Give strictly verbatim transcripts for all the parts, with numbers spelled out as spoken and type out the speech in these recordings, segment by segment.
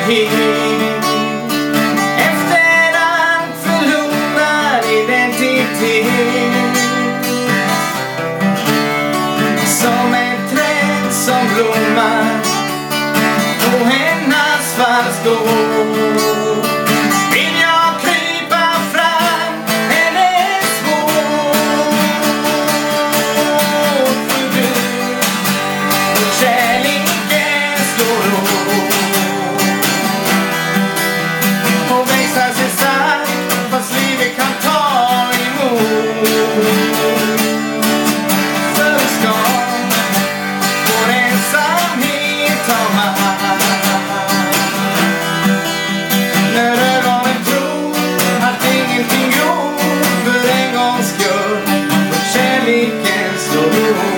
trygghet efter allt förlorad identitet. Som ett träd som blommar på en asfaltgård vill jag krypa fram, men det är svårt. För du och kärleken slår hårt och växlar sig stark fast livet kan ta emot. För ska vår ensamhet ta makt när ögonen tror att ingenting går för en gångs skull och kärleken slår hårt.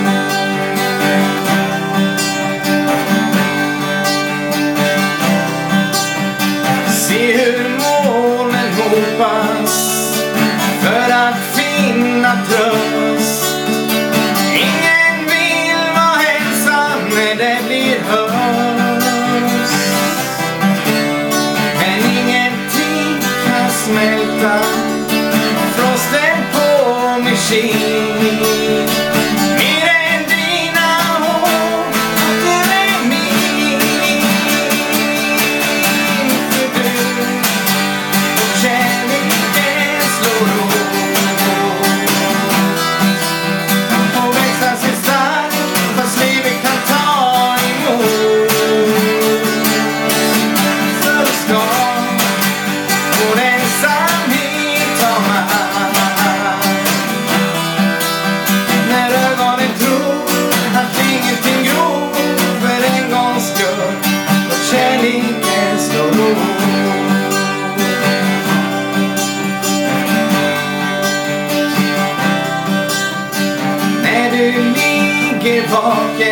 Se hur molnen hopas för att finna tröst. Ingen vill vara ensam när det blir höst. Men ingenting kan smälta frosten på min kind. Mer än dina hår, att du är min. För du och kärleken slår hårt och växlar sig stark fast livet kan ta emot. För ska vår ensamhet ta makt när ögonen tror att ingenting gror för en gångs skull och kärleken slår hårt. När du ligger vaken